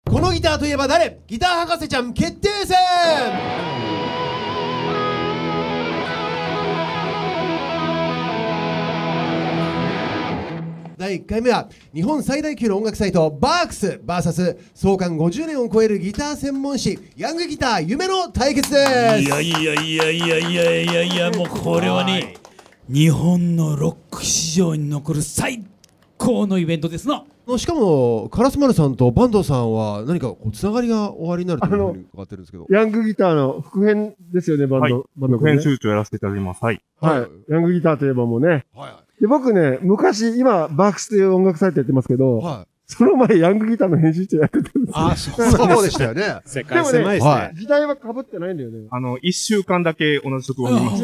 このギターといえば誰？ギター博士ちゃん決定戦。第1回目は日本最大級の音楽サイトバークス VS 創刊50年を超えるギター専門誌ヤングギター夢の対決です。 いやもうこれはね、日本のロック史上に残る最高のイベントですな。 しかも烏丸さんと坂東さんは何かこうつながりがおありになるというふうに伺ってるんですけど、 ヤングギターの副編ですよね、バンド副編集長やらせていただきます。はい。 はい。ヤングギターといえばもうね。 はいで、僕ね、昔、今、バークスという音楽サイトやってますけど、 はい、 その前、ヤングギターの編集長やってたんですよ。 あ、そうでしたよね。 世界狭いですね。 時代は被ってないんだよね。 1週間だけ同じ職場にいました。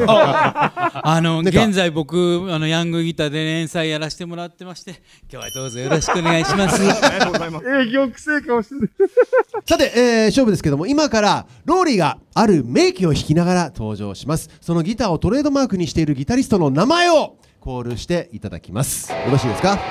現在僕、ヤングギターで連載やらせてもらってまして、今日はどうぞよろしくお願いします。 ありがとうございます。 営業くせえ顔してる。 さて、勝負ですけども、今からローリーがある名機を弾きながら登場します。そのギターをトレードマークにしているギタリストの名前をコールしていただきます。よろしいですか？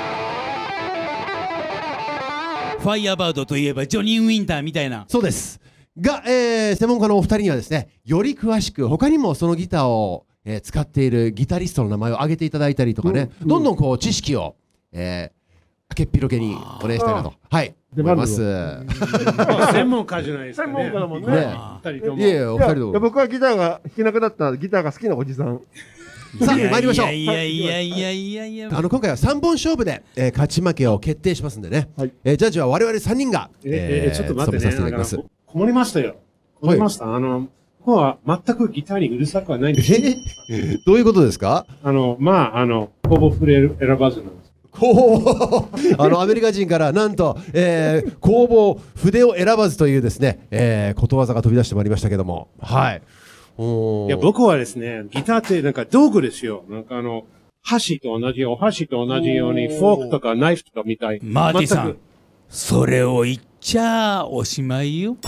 ファイヤーバードといえばジョニー・ウィンターみたいな。 そうですが、専門家のお二人にはですね、より詳しく他にもそのギターを、使っているギタリストの名前を挙げていただいたりとかね、どんどんこう知識を、明けっぴろげにお願いしたいなと、はい思います。 専門家じゃないですかね。 専門家だもんね。 二人とも。 いえお二人とも。 僕はギターが弾けなくなったギターが好きなおじさん。 さあ参りましょう。 いや今回は3本勝負で、勝ち負けを決定しますんでね、ジャッジは我々3人が、 ちょっと待ってね。 務めさせていただきます。 困りましたよ。困りました。ここは全くギターにうるさくはないんですよ。 どういうことですか？ ほぼ筆選ばずなんです。 アメリカ人からなんと、工房筆を選ばずというですね、ことわざが飛び出してまいりましたけども、はい。 いや、僕はですね、ギターってなんか道具ですよ。なんか箸と同じ、お箸と同じように、フォークとかナイフとかみたい。 マーティさん、それを言っちゃおしまいよ。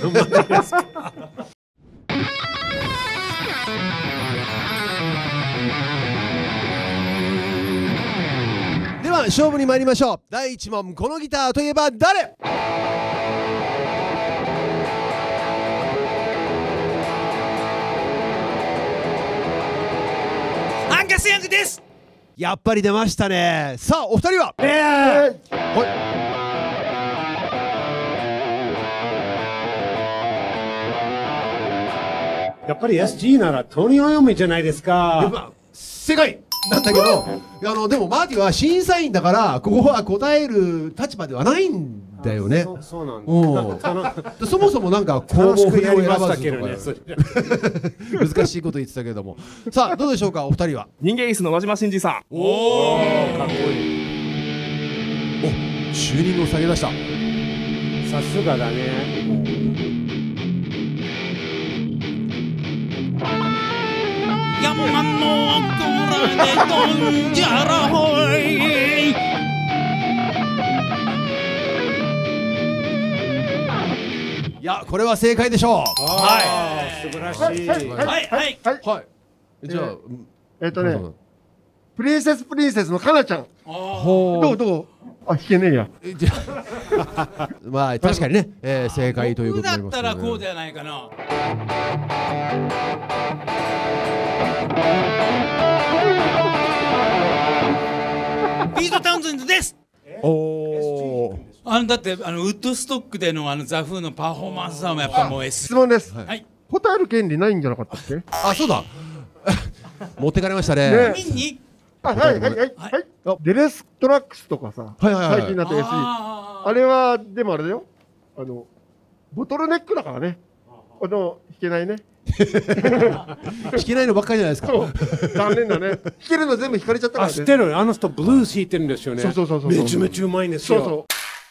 では勝負に参りましょう。第1問、このギターといえば誰？ アンガス・ヤングです。 やっぱり出ましたね。さあお二人は？ やっぱり SG ならトニー・オヨミじゃないですか。 正解なんだけど、でもマーティは審査員だからここは答える立場ではないんだよね。 そうなんだ。 そもそもなんか工房筆を選ばずとかね。 難しいこと言ってたけども、さあどうでしょうかお二人は？ 人間椅子の輪島真司さん。 おー、かっこいい。 お、チューニングを下げました。 さすがだね。 山のこらでどんじゃらほい。 いや、これは正解でしょう。 はい、素晴らしい。 はい。じゃあ、 プリンセスのカナちゃん。どうあ、弾けねえや。 まあ確かにね、正解ということになりますね。 僕だったらこうじゃないかな。ピート・タウンズンドです。だってウッドストックでのザ・フーのパフォーマンスはやっぱもう S。 質問です。 はい。 答える権利ないんじゃなかったっけ？ あ、そうだ。持ってかれましたね。 デレストラックスとかさ、最近だと SE。あれは、でもあれだよ。ボトルネックだからね。弾けないね。 弾けないのばっかりじゃないですか。 残念だね。弾けるの全部弾かれちゃったからね。 知ってる。あの人ブルース弾いてるんですよね。 そう。 めちゃめちゃうまいんですよ。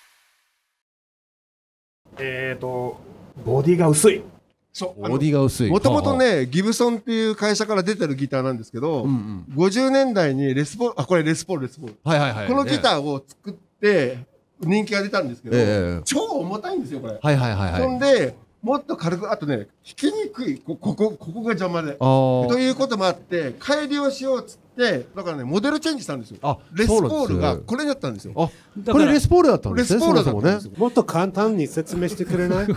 ボディが薄い。 ボディが薄い。 もともとね、ギブソンっていう会社から出てるギターなんですけど、50年代にこれレスポール。このギターを作って人気が出たんですけど、超重たいんですよ、これ。そんで、 もっと軽く、あとね、弾きにくい、ここが邪魔で。 あーということもあって、改良しようっつって、だからね、モデルチェンジしたんですよ。 あレスポールそうなんですがこれだったんですよ。 あ、 だからこれレスポールだったんですね。 レスポールだったそもそもねんですよ。 もっと簡単に説明してくれない？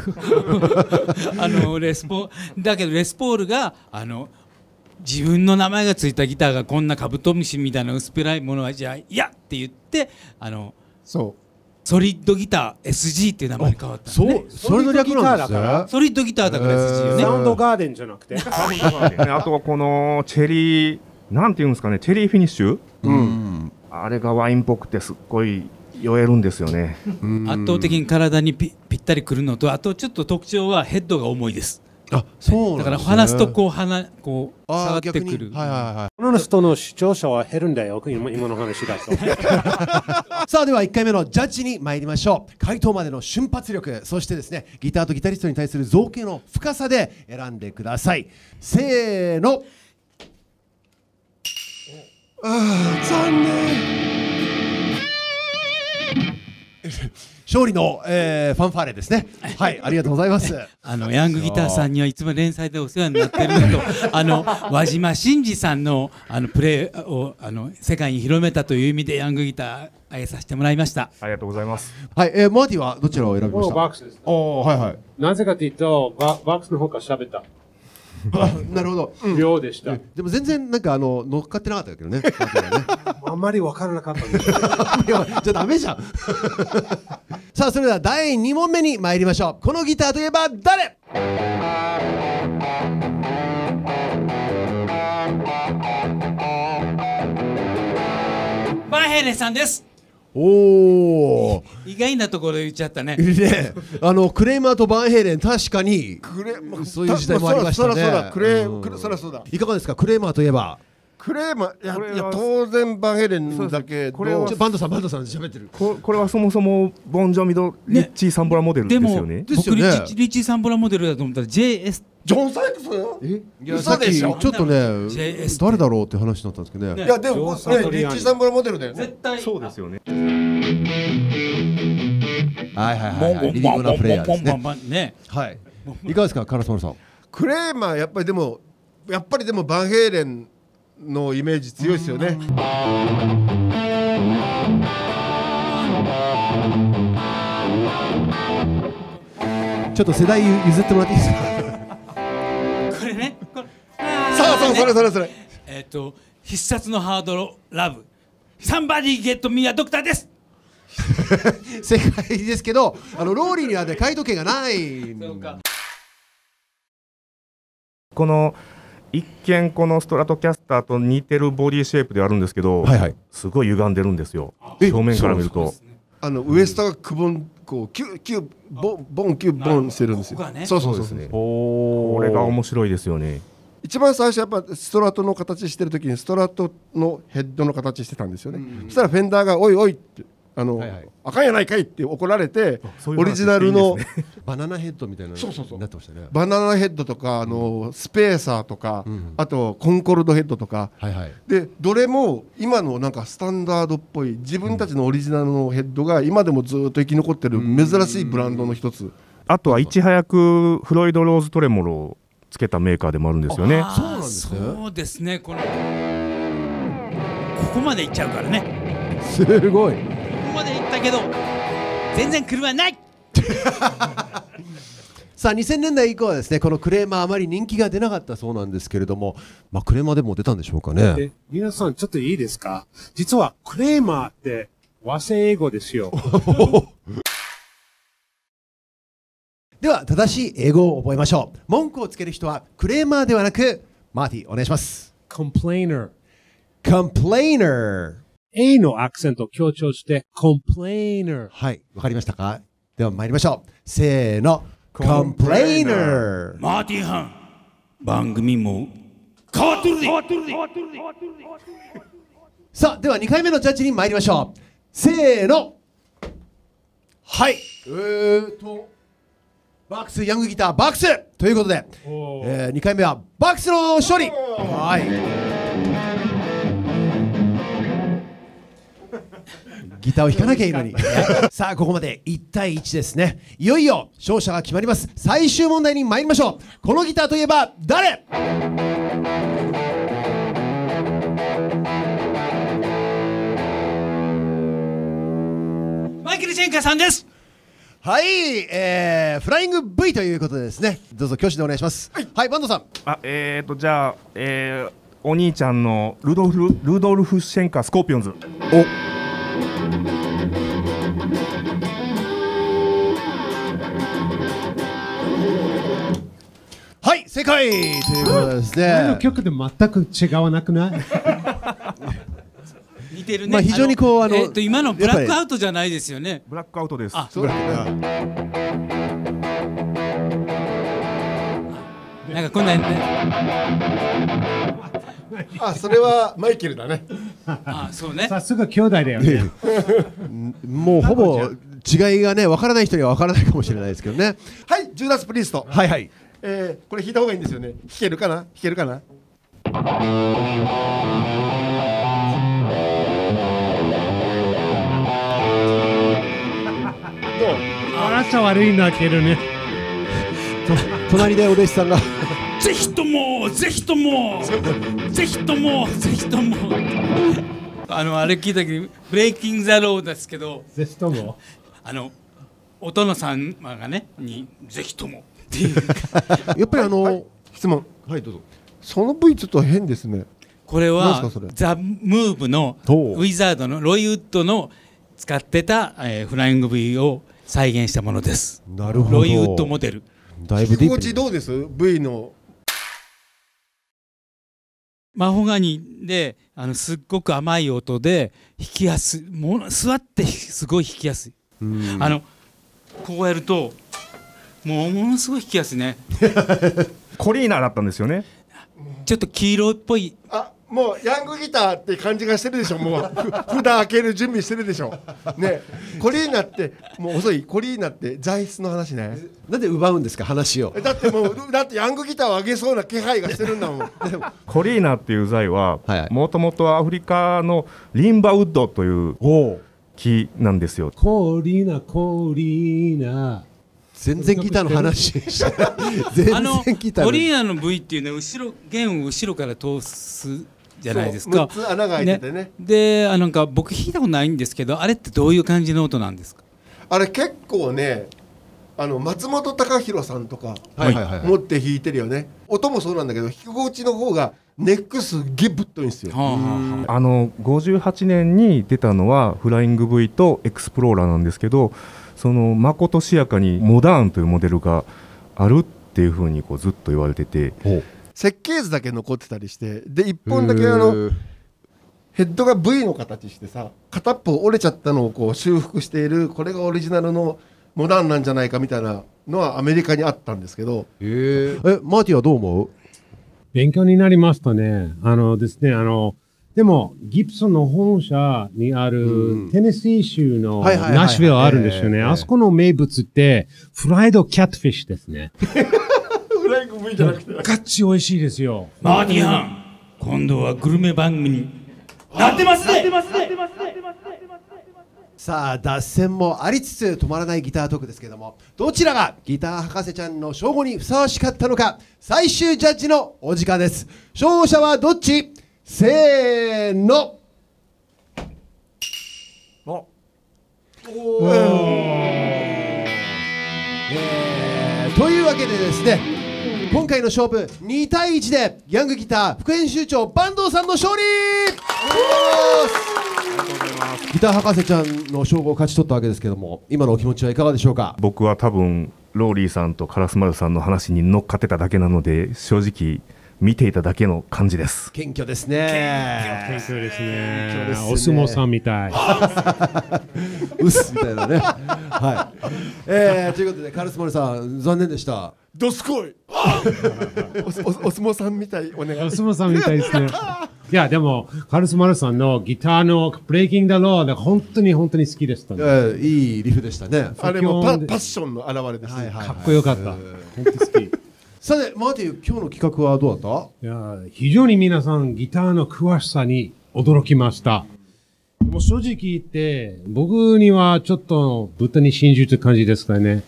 だけどレスポールが自分の名前がついたギターがこんなカブトムシみたいな薄っぺらいものはじゃあいやって言ってそう。 ソリッドギター SG っていう名前に変わったのね。 それの略なんですね。 ソリッドギターだから SG よね。 サウンドガーデンじゃなくて。 あとはこのチェリー、なんていうんですかね、チェリーフィニッシュ、あれがワインっぽくてすっごい酔えるんですよね。 圧倒的に体にぴったりくるのと、あとちょっと特徴はヘッドが重いです。 あ、そうなんですね。 だから離すとこう触ってく逆にる。 はいはいはい。 この人の視聴者は減るんだよ、今の話だと。 さあでは1回目のジャッジに参りましょう。回答までの瞬発力、そしてですねギターとギタリストに対する造形の深さで選んでください。せーの。残念。勝利の、ファンファーレですね。はい、ありがとうございます。 ヤングギターさんにはいつも連載でお世話になってるのと輪島真司さんのプレーを世界に広めたという意味でヤングギターあげさせてもらいました。 ありがとうございます。 はい、マーティはどちらを選びました？ バックスです。 はいはい。 なぜかというと、バックスの方が喋った。 なるほど。 量でした。 でも全然なんか乗っかってなかったけどね。 あんまり分からなかったんです。 いやじゃあダメじゃん。さあそれでは第2問目に参りましょう。このギターといえば誰？ バンヘイレンさんです。 おお。 意外なところで言っちゃったね。 ね、クレイマーとバンヘイレン確かにそういう時代もありましたね。 そらそうだ。 いかがですかクレイマーといえば？ クレーマー、いや当然バンヘイレンだけど、 バンドさん喋ってる。 これはそもそもボンジョビのリッチー・サンボラモデルですよね。 僕リッチー・サンボラモデルだと思ったら JS ジョン・サイクス？ いやさっきちょっとね誰だろうって話になったんですけどね。 いやでもリッチー・サンボラモデルだよね。 絶対そうですよね。 はいはいはい。リビングなプレイヤーですね。はい。いかがですかカラスマルさん？ クレーマーやっぱりでもバンヘイレンのイメージ強いですよね。 ちょっと世代譲ってもらっていいですか？ これね。 そうそれ。 必殺のハードラブ。Somebody get me a doctor です。 正解ですけど、ローリーにはね回答権がない。 そうか。 この一見このストラトキャスターと似てるボディシェイプではあるんですけど、すごい歪んでるんですよ。表面から見るとウエストがくぼんこうキュボンしてるんですよ。そうですね。 これが面白いですよね。 一番最初やっぱストラトの形してる時にストラトのヘッドの形してたんですよね。そしたらフェンダーがおいおいってあかんやないかいって怒られて、オリジナルのバナナヘッドみたいなのになってましたね。 バナナヘッドとかスペーサーとか、あとコンコルドヘッドとかで、どれも今のなんかスタンダードっぽい自分たちのオリジナルのヘッドが今でもずっと生き残ってる珍しいブランドの一つ。 あとはいち早くフロイド・ローズ・トレモロをつけたメーカーでもあるんですよね。 そうなんですね。 そうですね。ここまでいっちゃうからね。 すごい。 ここまで行ったけど全然車ない。 さあ2000年代以降はですねこのクレーマーあまり人気が出なかったそうなんですけれども、クレーマーでも出たんでしょうかね。 皆さんちょっといいですか？実はクレーマーって和製英語ですよ。 では正しい英語を覚えましょう。文句をつける人はクレーマーではなくマーティお願いします。 Complainer。 Complainer。 A のアクセントを強調して Complainer。 はい、わかりましたか？では参りましょう。せーの。 Complainer。 マーティン・ハン番組も変わってるで。 さあでは2回目のジャッジに参りましょう。せーの。はい、バックスヤングギターバックスということで、2回目はバックスの勝利。はいギターを弾かなきゃいいのにさあここまで1対1ですね。いよいよ勝者が決まります。最終問題に参りましょう。このギターといえば誰？ マイケル・シェンカーさんです。 はい、フライング V ということでですね、どうぞ挙手でお願いします。はい、はい、バンドさん。 じゃあ、お兄ちゃんのルドルフ・シェンカースコーピオンズ。 はい、正解ということでです前のね。 曲で全く違わなくない？ 似てるね。 まあ非常にこう今のブラックアウトじゃないですよね。 ブラックアウトです。 あ、 そうだね。 なんかこんなんね。 あ、それはマイケルだね。 あ、そうね。 さすが兄弟だよね。 もうほぼ違いがね、わからない人にはわからないかもしれないですけどね。 はい、ジューダス・プリースト。 はいはい。 これ弾いた方がいいんですよね。弾けるかな？弾けるかな？ 笑っちゃ悪いんだけどね。 隣でお弟子さんがぜひともぜひともぜひともぜひともあれ聞いた時ブレイキング・ザ・ローですけど、 ぜひともお殿様がねにぜひともっていうやっぱり質問。 はいどうぞ。 その V ちょっと変ですね。 これ何はですかそれザ・ムーブのウィザードのロイウッドの使ってた、フライング V を再現したものです。 なるほど。 ロイウッドモデル。 だいぶディープに。 心地どうです？ V のマホガニですっごく甘い音で弾きやすい。座ってすごい弾きやすい。こうやるとものすごい弾きやすいね。 コリーナだったんですよね。 ちょっと黄色っぽい。 もうヤングギターって感じがしてるでしょ。もう札開ける準備してるでしょ。ね、コリーナってもう遅い。コリーナって材質の話ね。 なんで奪うんですか話を。 だってヤングギターを上げそうな気配がしてるんだもん。 コリーナっていう材ははいはいもともとアフリカのリンバウッドという木なんですよ。 コーリーナコーリーナ。 全然ギターの話してない全然ギターのコリーナの V っていうのは弦を後ろから通すじゃないですか。 6つ穴が開いててね。 でなんか僕弾いたことないんですけど、あれってどういう感じの音なんですか？ あれ結構ね、松本隆弘さんとかはいはいはいはい持って弾いてるよね。音もそうなんだけど弾き心地の方がネックすげえぶっといんですよ。 58年に出たのはフライング V とエクスプローラーなんですけど、そのまことしやかにモダーンというモデルがあるっていうふうにずっと言われてて、 設計図だけ残ってたりして、で1本だけヘッドが V の形してさ、片っぽ折れちゃったのを修復している、これがオリジナルのモダンなんじゃないかみたいなのはアメリカにあったんですけど。 マーティはどう思う？ 勉強になりましたね。ですね、でも、ギブソンの本社にあるテネシー州のナッシュビルあるんですよね。あそこの名物って、フライドキャットフィッシュですね。 フライング V じゃなくて。 ガチ美味しいですよ。 マーティハン、今度はグルメ番組になってますね。 さあ脱線もありつつ止まらないギタートークですけども、どちらがギター博士ちゃんの称号にふさわしかったのか、最終ジャッジのお時間です。勝者はどっち？せーの。というわけでですね、今回の勝負2対1でヤングギター副編集長坂東さんの勝利。ギター博士ちゃんの称号を勝ち取ったわけですけども、今のお気持ちはいかがでしょうか？ 僕は多分ローリーさんとカラスマルさんの話に乗っかってただけなので、正直見ていただけの感じです。 謙虚ですね。 謙虚ですね。 謙虚ですね。 お相撲さんみたい。 うっすみたいなね。はい。ということでカラスマルさん残念でした。 どすこい。お相撲さんみたいお願い。 お相撲さんみたいですね。いやでもカルスマルさんのギターのブレイキング・ザ・ローで本当に好きでしたね。 いいリフでしたね。 あれもパッションの表れですね。 かっこよかった。本当好き。 さてマーティ、今日の企画はどうだった？ いや非常に皆さんギターの詳しさに驚きました。 もう正直言って、僕にはちょっと豚に真珠って感じですからね。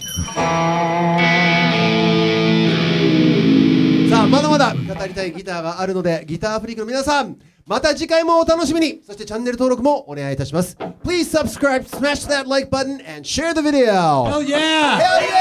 さあ、まだまだ語りたいギターがあるので、ギターフリークの皆さん、また次回もお楽しみに。そしてチャンネル登録もお願いいたします。Please subscribe, smash that like button, and share the video. Hell yeah! Hell yeah!